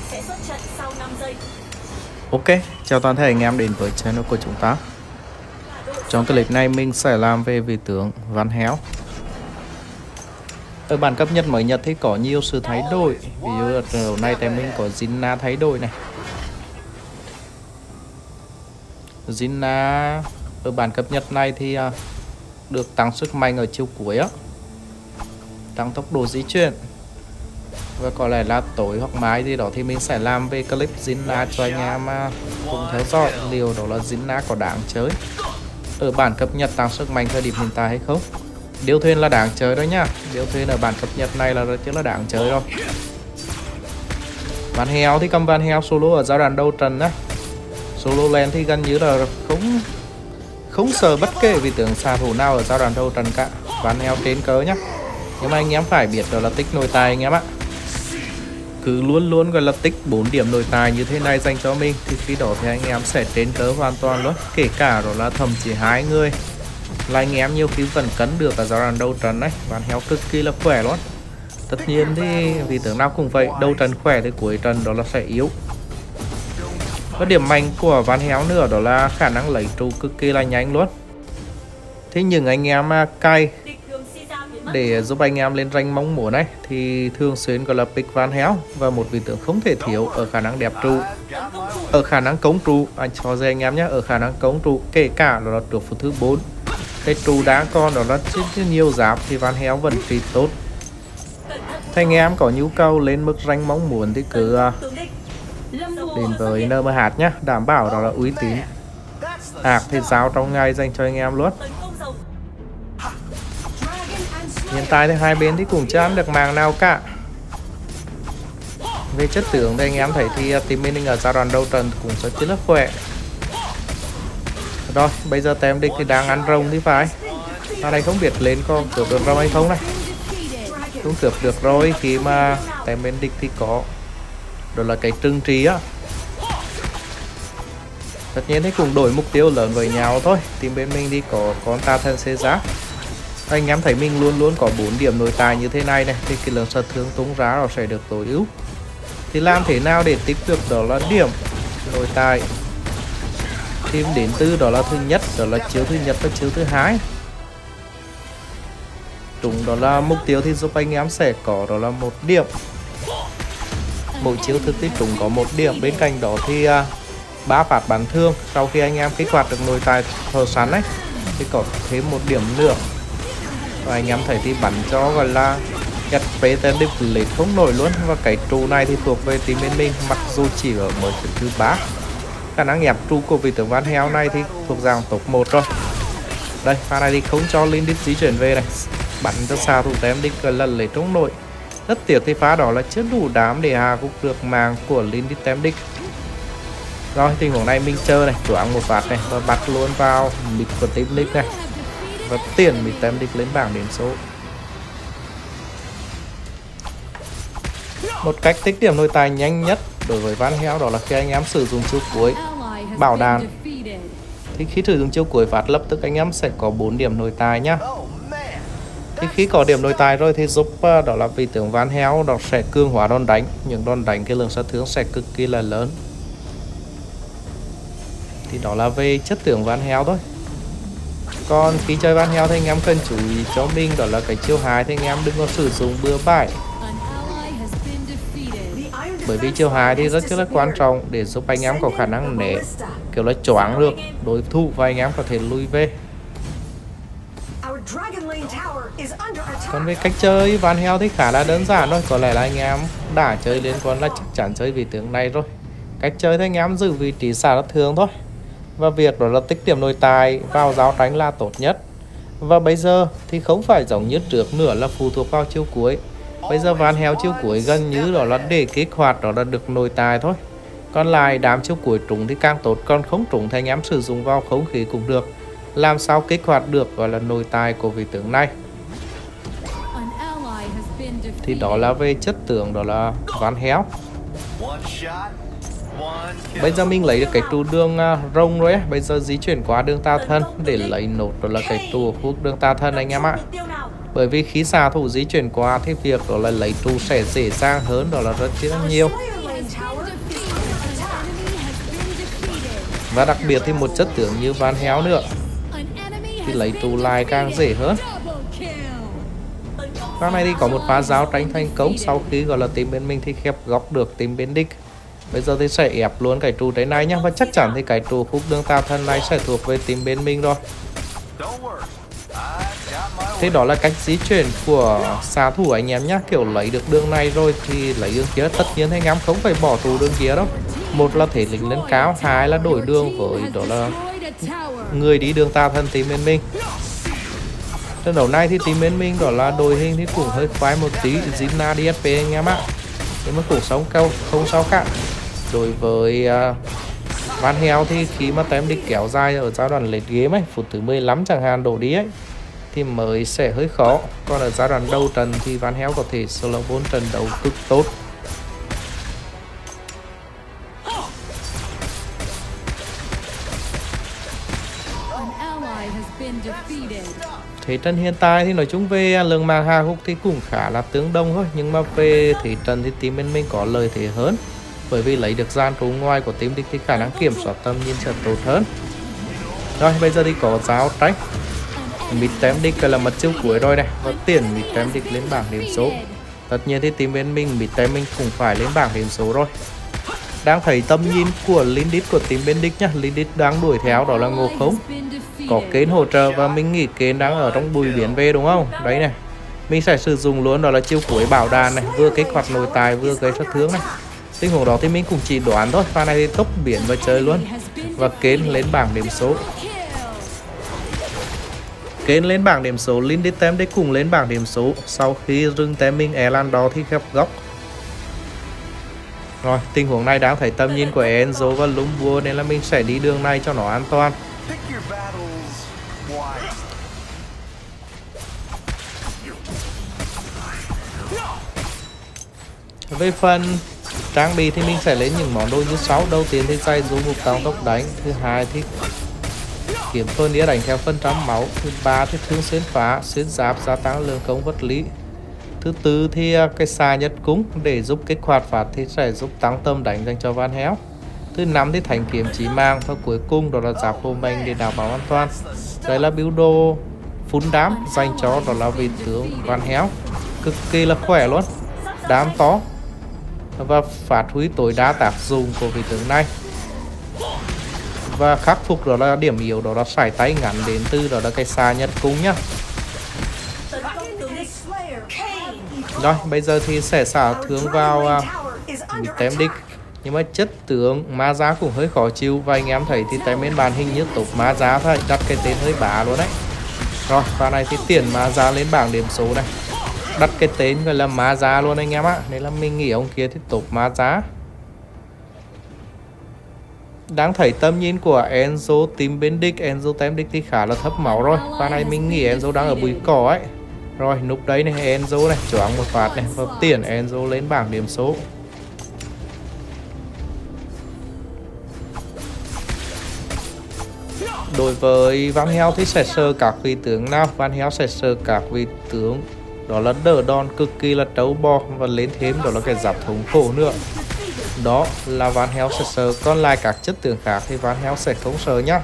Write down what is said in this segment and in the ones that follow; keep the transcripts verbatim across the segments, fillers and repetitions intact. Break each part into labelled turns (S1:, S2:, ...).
S1: Ok, chào toàn thể anh em đến với channel của chúng ta. Trong clip này mình sẽ làm về vị tướng Van Hell. Ở bản cập nhật mới nhất thì có nhiều sự thay đổi. Ví dụ ở đầu này thì mình có Jinna thay đổi này. Jinna ở bản cập nhật này thì được tăng sức mạnh ở chiều cuối á, tăng tốc độ di chuyển. Và có lẽ là tối hoặc mai gì đó thì mình sẽ làm về clip Jinna cho anh em cùng theo dõi liệu đó là Jinna có đáng chơi ở bản cập nhật tăng sức mạnh thời điểm hiện tại hay không. Điêu thuyền là đáng chơi đó nhá. Điêu thuyền ở bản cập nhật này là rất là đáng chơi rồi. Van Hell thì cầm Van Hell solo ở giai đoạn đầu trận á. Solo lên thì gần như là không không sợ bất kể vị tướng xạ thủ nào ở giai đoạn đầu trận cả. Van Hell trên cớ nhá. Nhưng mà anh em phải biết đó là tích nội tài anh em ạ. Cứ luôn luôn gọi là tích bốn điểm nội tài như thế này dành cho mình thì khi đó thì anh em sẽ trên cớ hoàn toàn luôn. Kể cả đó là thậm chí hai người là anh em nhiều khi vẫn cấn được ở giai đoạn đầu trận đấy. Van Hell cực kỳ là khỏe luôn. Tất nhiên thì vị tướng nào cũng vậy, đầu trận khỏe thì cuối trận đó là sẽ yếu. Và điểm mạnh của Van Hell nữa đó là khả năng lấy trụ cực kỳ là nhanh luôn. Thế nhưng anh em cay để giúp anh em lên rank mong muốn ấy thì thường xuyên gọi là pick Van Hell, và một vị tướng không thể thiếu ở khả năng đẹp trụ, ở khả năng cống trụ. Anh cho ra anh em nhé, ở khả năng cống trụ, kể cả đó là được phút thứ bốn cái trụ đã con đó là chưa nhiều giáp thì Van Hell vẫn trị tốt. Thế anh em có nhu cầu lên mức rank mong muốn thì cứ đến với en em hát nhé, đảm bảo đó là uy tín, hạt thì giao trong ngày dành cho anh em luôn. Hiện tại thì hai bên thì cũng chưa ăn được màng nào cả. Về chất tướng thì anh em thấy thì team mình ở giai đoạn đầu trận cũng rất là khỏe. Rồi bây giờ tem địch thì đang ăn rồng thì phải. Ở đây không biết lên có cướp được rồng hay không này. Không cướp được rồi, khi mà tem bên địch thì có đó là cái trừng trí á. Tất nhiên thì cũng đổi mục tiêu lớn với nhau thôi. Team bên mình đi có con ta thân xê giá. Anh em thấy mình luôn luôn có bốn điểm nội tài như thế này này thì cái lượng sát thương tung ra nó sẽ được tối ưu. Thì làm thế nào để tích được đó là điểm nội tài? Team đến từ đó là thứ nhất, đó là chiếu thứ nhất và chiếu thứ hai. Đúng, đó là mục tiêu thì giúp anh em sẽ có đó là một điểm. Mỗi chiếu thực thì chúng có một điểm. Bên cạnh đó thì ba uh, phát bắn thương sau khi anh em kích hoạt được nội tài thợ sẵn ấy thì có thêm một điểm nữa. Và anh em thấy thì bắn cho gọi là get pê tên địch lết không nổi luôn. Và cái trụ này thì thuộc về team bên mình, mặc dù chỉ ở mới thứ ba. Khả năng ép trụ của vị tướng Van Hell này thì thuộc dạng top một rồi. Đây, pha này thì không cho Linh đích di chuyển về này, bắn cho xạ thủ tem đích lần lết không nổi. Rất tiếc thì phá đó là chưa đủ đám để hạ gục được màng của Linh đích tem đích. Rồi tình huống này mình chơi này, choáng một phát này và bắt luôn vào mid của team đích này và tiền bị tem địch lên bảng điểm số. Một cách tích điểm nội tài nhanh nhất đối với Van Hell đó là khi anh em sử dụng chiêu cuối bảo đàn. Thì khi sử dụng chiêu cuối phát lập tức anh em sẽ có bốn điểm nội tài nhá. Thì khi có điểm nội tài rồi thì giúp đó là vị tướng Van Hell đó sẽ cương hóa đòn đánh, những đòn đánh cái lượng sát thương sẽ cực kỳ là lớn. Thì đó là về chất tướng Van Hell thôi. Còn khi chơi Van Hell thì anh em cần chú ý cho mình đó là cái chiêu hai thì anh em đừng có sử dụng bừa bãi. Bởi vì chiêu hai thì rất là quan trọng để giúp anh em có khả năng né, kiểu là choáng được đối thủ và anh em có thể lui về. Còn về cách chơi Van Hell thì khá là đơn giản thôi. Có lẽ là anh em đã chơi liên quan là chắc chắn chơi vị tướng này rồi. Cách chơi thì anh em giữ vị trí xạ sát thương thôi. Và việc đó là tích điểm nội tài vào giáo tránh là tốt nhất. Và bây giờ thì không phải giống như trước nữa là phụ thuộc vào chiêu cuối. Bây giờ Van Hell chiêu cuối gần như đó là để kích hoạt đó là được nội tài thôi. Còn lại đám chiêu cuối trúng thì càng tốt, còn không trúng thì anh em sử dụng vào không khí cũng được. Làm sao kích hoạt được gọi là nội tài của vị tướng này. Thì đó là về chất tướng đó là Van Hell. Bây giờ mình lấy được cái trụ đường uh, rồng rồi ấy. Bây giờ di chuyển qua đường tà thân để lấy nốt đó là cái trụ của khu đường tà thân anh em ạ. Bởi vì khi xạ thủ di chuyển qua thì việc đó là lấy trụ sẽ dễ dàng hơn đó là rất là nhiều. Và đặc biệt thì một chất tướng như Van Héo nữa thì lấy trụ lại càng dễ hơn. Pha này thì có một pha giáo tranh thành công sau khi gọi là team bên mình thì khép góc được team bên địch. Bây giờ thì sẽ ép luôn cái trụ trái này nhá, và chắc chắn thì cái trụ khúc đường tà thần này sẽ thuộc về team bên mình rồi. Thế đó là cách di chuyển của xạ thủ anh em nhá, kiểu lấy được đường này rồi thì lấy đường kia. Tất nhiên anh em không phải bỏ trụ đường kia đâu. Một là thể lính lên cao, hai là đổi đường với đó là người đi đường tà thần team bên mình. Trận đấu này thì team bên mình đó là đội hình thì cũng hơi khoái một tí, Zina đê ét pê anh em ạ, nhưng mà cũng sống câu không sao cả. Đối với uh, Van Héo thì khi mà tem địch kéo dài ở giai đoạn late game ấy, phút thứ mười lăm chẳng hạn đổ đi ấy, thì mới sẽ hơi khó. Còn ở giai đoạn đầu trận thì Van Héo có thể slow bốn trận đấu cực tốt. Thế trận hiện tại thì nói chung về lượng mạng hạ gục thì cũng khá là tương đồng thôi, nhưng mà về thế trận thì team bên mình có lợi thế hơn, bởi vì lấy được gian trú ngoài của team địch thì khả năng kiểm soát tầm nhìn sẽ tốt hơn. Rồi bây giờ thì có giáo trách mid tem địch là mất chiêu cuối rồi này, và tiền mid tem địch lên bảng điểm số. Tất nhiên thì team bên mình mid tem mình cũng phải lên bảng điểm số rồi. Đang thấy tầm nhìn của Lindit của team bên địch nhá, Lindit đang đuổi theo đó là Ngộ Không, có Kến hỗ trợ, và mình nghĩ Kến đang ở trong bùi biển về đúng không? Đấy này, mình sẽ sử dụng luôn đó là chiêu cuối bảo đàn này, vừa kích hoạt nội tài vừa gây sát thương này. Tình huống đó thì mình cũng chỉ đoán thôi, pha này thì tốc biển và chơi luôn. Và Kến lên bảng điểm số. Kến lên bảng điểm số, Lindit tem đấy cùng lên bảng điểm số. Sau khi rừng tem mình Elan đó thì khép góc. Rồi, tình huống này đang thấy tầm nhìn của Enzo và Lumbo nên là mình sẽ đi đường này cho nó an toàn. Về phần trang bị thì mình sẽ lên những món đồ như sau. Đầu tiên thì dây dù mục tăng tốc đánh, thứ hai thì kiếm thôi đĩa đánh theo phần trăm máu, thứ ba thì thương xuyên phá, xuyên giáp gia tăng lượng công vật lý, thứ tư thì cái xà nhất cúng để giúp kích hoạt phạt thì sẽ giúp tăng tâm đánh dành cho Van Héo, thứ năm thì thành kiếm chỉ mang, và cuối cùng đó là giáp hồ mình để đảm bảo an toàn. Đây là build đồ phun đám dành cho đó là vị tướng Van Héo, cực kỳ là khỏe luôn, đám to và phát huy tối đa tác dụng của vị tướng này. Và khắc phục đó là điểm yếu đó là sải tay ngắn đến từ đó là cái xà nhật cung nhá. Rồi bây giờ thì sẽ xả thương vào bị uh, tem địch, nhưng mà chất tướng ma giá cũng hơi khó chịu, và anh em thấy thì tem bên bàn hình như tục ma giá thôi, đặt cái tên hơi bá luôn đấy. Rồi pha này thì tiền ma giá lên bảng điểm số này, đặt cái tên gọi là ma giá luôn anh em ạ, nên là mình nghĩ ông kia thì tục ma giá. Đang thấy tầm nhìn của Enzo team bên địch, Enzo tem địch thì khá là thấp máu rồi. Pha này mình nghĩ Enzo đang ở bụi cỏ ấy. Rồi núp đấy này, Enzo này choáng một phát này, và tiền Enzo lên bảng điểm số. Đối với Van Héo thì sẽ sơ các vị tướng nào? Van Héo sẽ sơ các vị tướng đó là đỡ đòn cực kỳ là trâu bò, và lên thêm đó là cái giáp thống khổ nữa. Đó là Van Héo sẽ sờ, còn lại các chất tướng khác thì Van Héo sẽ không sờ nhá.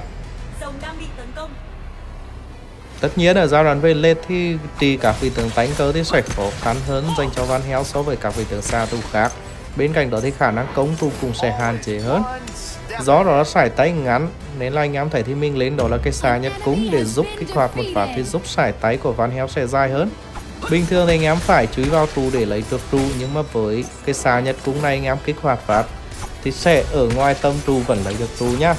S1: Tất nhiên ở giai đoạn về late thì trì các vị tướng tánh cơ thì sẽ khó khăn hơn dành cho Van Héo so với các vị tướng xạ thủ khác. Bên cạnh đó thì khả năng công thủ cũng sẽ hạn chế hơn. Do đó là sải tay ngắn nên là anh em thấy thì mình lên đó là cái xà nhật cúng để giúp kích hoạt một phát thì giúp sải tay của Van Héo sẽ dài hơn. Bình thường thì anh em phải chú ý vào trụ để lấy được trụ, nhưng mà với cái xà nhật cúng này anh em kích hoạt phát thì sẽ ở ngoài tâm trụ vẫn lấy được trụ nhá.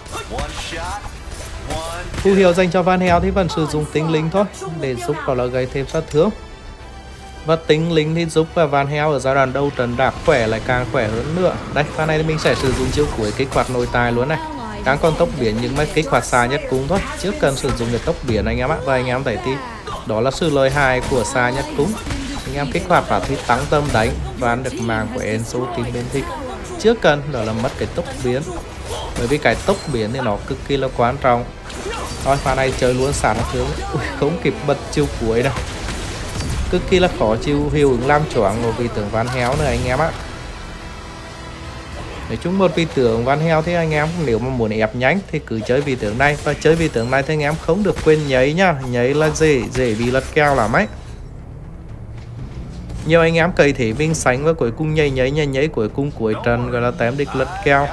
S1: Phù hiệu dành cho Van Héo thì vẫn sử dụng tinh linh thôi để giúp vào là gây thêm sát thương. Và tinh linh thì giúp và Van Héo ở giai đoạn đầu trận đã khỏe lại càng khỏe hơn nữa. Đây, pha này thì mình sẽ sử dụng chiêu cuối kích hoạt nội tài luôn này. Đang còn tốc biến nhưng mà kích hoạt xà nhất cúng thôi, trước cần sử dụng cái tốc biến anh em ạ. Và anh em thấy thì đó là sự lợi hại của xà nhất cúng. Anh em kích hoạt và thì tăng tâm đánh và ăn được màng của Enzo team bên địch. Trước cần đó là mất cái tốc biến, bởi vì cái tốc biến thì nó cực kỳ là quan trọng. Thôi pha này chơi luôn xả nó thương. Ui, không kịp bật chiêu cuối đâu, cực kỳ là khó chịu, hiệu ứng làm choáng của vị tướng Van Héo nữa anh em ạ. Nói chung một vị tướng Van Hell thì anh em nếu mà muốn ép nhanh thì cứ chơi vị tướng này, và chơi vị tướng này thì anh em không được quên nhảy nhá, nhảy là dễ dễ bị lật kèo lắm ấy. Nhiều anh em cày thể mình sánh và cuối cùng nhảy nhảy nhảy nhảy cuối cùng cuối trận gọi là tém địch lật kèo.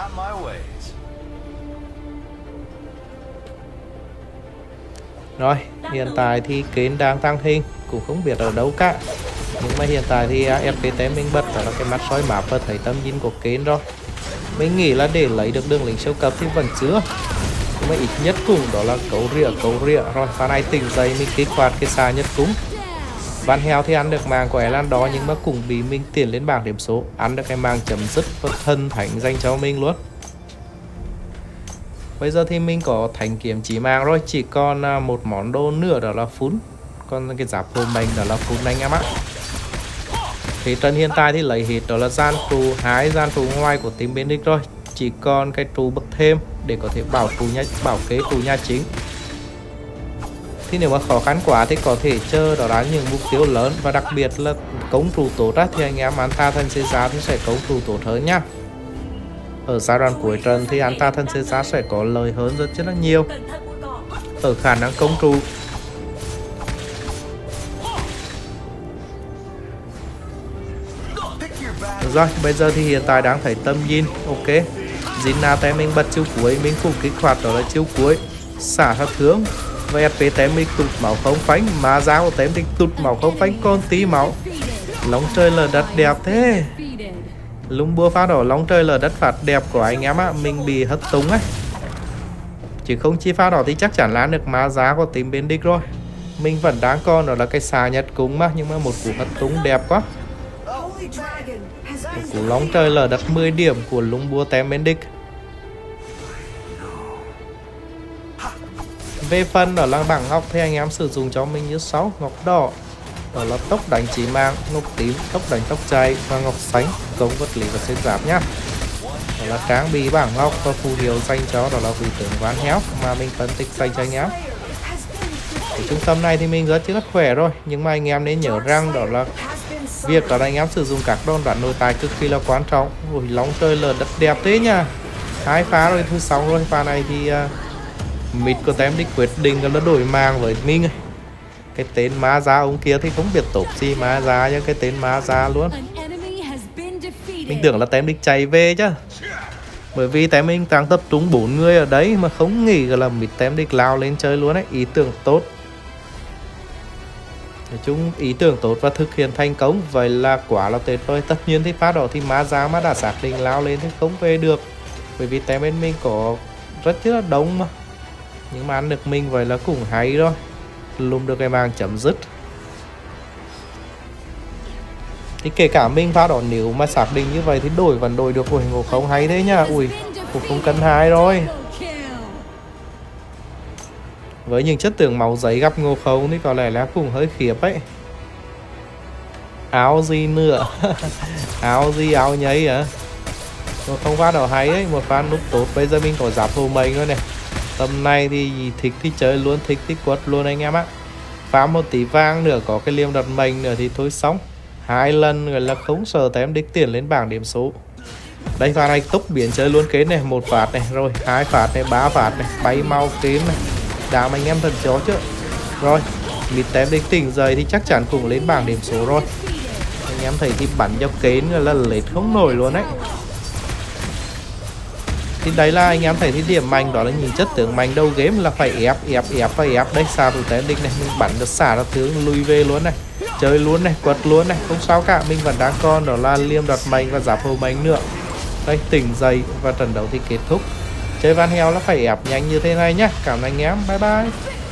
S1: Rồi hiện tại thì Kến đang tăng hình, cũng không biết ở đâu cả, nhưng mà hiện tại thì ép pê tê mình bật đó là cái mắt soi map và thấy tâm nhìn của Kến rồi. Mình nghĩ là để lấy được đường lính siêu cấp thì vẫn chưa, nhưng mà ít nhất cũng đó là cấu rỉa cấu rỉa rồi. Pha này tỉnh dậy mình kích hoạt cái xà nhất cúng. Van Hell thì ăn được màng của Elan đó, nhưng mà cũng bị mình tiền lên bảng điểm số, ăn được cái màng chấm dứt và thân thánh dành cho mình luôn. Bây giờ thì mình có thành kiếm chỉ màng rồi, chỉ còn một món đồ nữa đó là phun. Còn cái giáp của mình đó là phun anh em ạ. Thế trận hiện tại thì lấy hết đó là gian trụ, hai gian trụ ngoài của team bên địch rồi, chỉ còn cái trụ bậc thêm để có thể bảo trụ nhà, bảo kế trụ nhà chính. Thì nếu mà khó khăn quá thì có thể chờ đó là những mục tiêu lớn, và đặc biệt là công trụ tốt á, thì anh em Anta thân Caesar thì sẽ công trụ tốt hơn nhá. Ở giai đoạn cuối trận thì Anta thân Caesar sẽ có lời hơn rất rất là nhiều ở khả năng công trụ. Rồi bây giờ thì hiện tại đang thấy tâm Jin ok. Jin nào tay mình bật chiêu cuối, mình cũng kích hoạt đó là chiêu cuối xả sát thương. Và ép pê tem mình tụt máu không phánh, mà giá của tem mình tụt máu không phánh còn tí máu. Lóng trời lở đất đẹp thế. Lung bua phá đỏ lóng trời lở đất phạt đẹp của anh em á, mình bị hất tung ấy. Chứ không chi phá đỏ thì chắc chắn là được má giá của team bên địch rồi. Mình vẫn đáng còn đó là cái xà nhật cúng mà, nhưng mà một cú hất tung đẹp quá. Một cú lóng trời lở đất mười điểm của lung bua tem bên địch. Về phần đó là bảng ngọc thì anh em sử dụng cho mình như sau: ngọc đỏ đó là tốc đánh chỉ mang, ngọc tím tốc đánh tốc chạy, và ngọc xanh công vật lý và xuyên giáp nhá. Đó là trang bị bảng ngọc và phù hiệu dành cho đó là vị tướng Van Hell mà mình phân tích dành cho anh em. Ở trung tâm này thì mình rất là khỏe rồi, nhưng mà anh em nên nhớ rằng đó là việc đó là anh em sử dụng các đòn đoạn nội tài cực kỳ là quan trọng. Ui lóng trời lở đất đẹp thế nha, hai phá rồi, thứ sáu rồi. Pha này thì uh, mid của tem đi quyết định là đổi màng với mình. Cái tên má giá ông kia thì không biết tốt gì má giá, nhưng cái tên má giá luôn. Mình tưởng là tem đi chạy về chứ, bởi vì tem mình đang tập trung bốn người ở đấy mà không nghĩ là mid tem đi lao lên chơi luôn ấy. Ý tưởng tốt, nói chung ý tưởng tốt và thực hiện thành công, vậy là quá là tuyệt vời. Tất nhiên thì pha đó thì má giá mà đã xác định lao lên thì không về được, bởi vì tem bên mình có rất là đông mà. Nhưng mà ăn được mình vậy là cũng hay rồi, lùm được cái màng chấm dứt. Thì kể cả mình pha đó nếu mà xác định như vậy thì đổi vẫn đổi được. Ui ngộ không hay thế nhá, ui cũng không cần hai rồi. Với những chất tưởng máu giấy gặp ngộ không thì có lẽ là cũng hơi khiếp ấy. Áo gì nữa áo gì áo nhấy à. Ngộ không pha đó hay ấy, một pha nút tốt. Bây giờ mình có giáp hồ mình rồi này, tầm này thì thích thì chơi luôn, thích thì quất luôn anh em á. Phá một tí vang nữa, có cái liềm đặt mình nữa thì thôi xong. Hai lần gọi là không sợ tém đích tiền lên bảng điểm số. Đây pha này tốc biến chơi luôn Kến này, một phạt này, rồi hai phạt này, ba phạt này, bay mau Kến này, đám anh em thần chó chứ. Rồi mid tém đích tỉnh dậy thì chắc chắn cũng lên bảng điểm số rồi. Anh em thấy thì bắn cho Kến là lết không nổi luôn đấy. Thì đấy là anh em thấy thì điểm mạnh đó là nhìn chất tướng mạnh đầu game là phải ép ép ép và ép. Đây xà thủ tém địch này, mình bắn được xả ra tướng lùi về luôn này, chơi luôn này, quật luôn này, không sao cả. Mình vẫn đang còn đó là liêm đặt mạnh và giáp hồ mạnh nữa. Đây tỉnh dậy và trận đấu thì kết thúc. Chơi Van Hell là phải ép nhanh như thế này nhá. Cảm ơn anh em, bye bye.